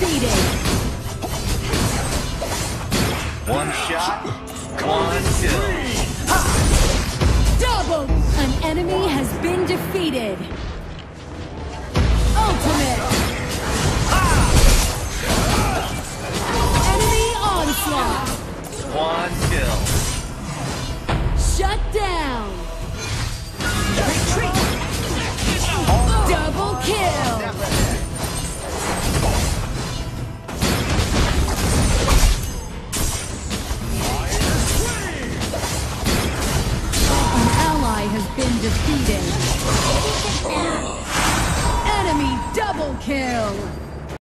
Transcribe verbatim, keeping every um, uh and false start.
defeated. One shot, one kill. Double! An enemy has been defeated. Ultimate! Enemy onslaught! One kill. Shut down! Retreat! Double kill! An ally has been defeated. Enemy double kill!